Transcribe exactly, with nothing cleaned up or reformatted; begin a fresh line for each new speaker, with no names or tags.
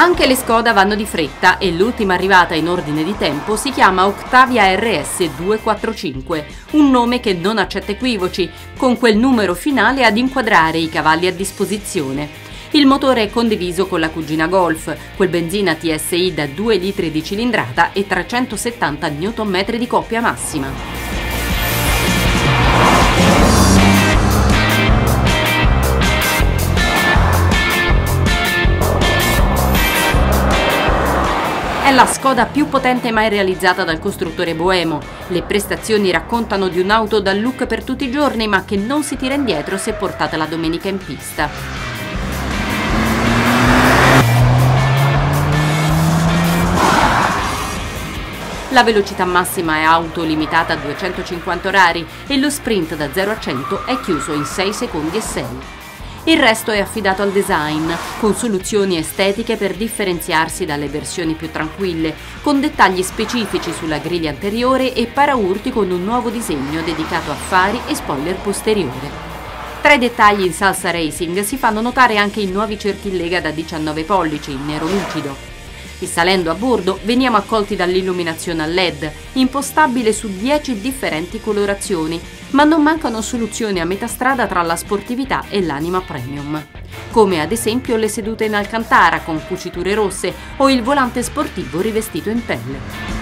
Anche le Skoda vanno di fretta e l'ultima arrivata in ordine di tempo si chiama Octavia R S duecentoquarantacinque, un nome che non accetta equivoci, con quel numero finale ad inquadrare i cavalli a disposizione. Il motore è condiviso con la cugina Golf, quel benzina T S I da due litri di cilindrata e trecentosettanta newton metri di coppia massima. È la Skoda più potente mai realizzata dal costruttore boemo. Le prestazioni raccontano di un'auto dal look per tutti i giorni, ma che non si tira indietro se portata la domenica in pista. La velocità massima è autolimitata a duecentocinquanta orari e lo sprint da zero a cento è chiuso in sei secondi e sei. Il resto è affidato al design, con soluzioni estetiche per differenziarsi dalle versioni più tranquille, con dettagli specifici sulla griglia anteriore e paraurti con un nuovo disegno dedicato a fari e spoiler posteriore. Tra i dettagli in salsa racing si fanno notare anche i nuovi cerchi in lega da diciannove pollici in nero lucido. E salendo a bordo veniamo accolti dall'illuminazione a L E D, impostabile su dieci differenti colorazioni, ma non mancano soluzioni a metà strada tra la sportività e l'anima premium, come ad esempio le sedute in alcantara con cuciture rosse o il volante sportivo rivestito in pelle.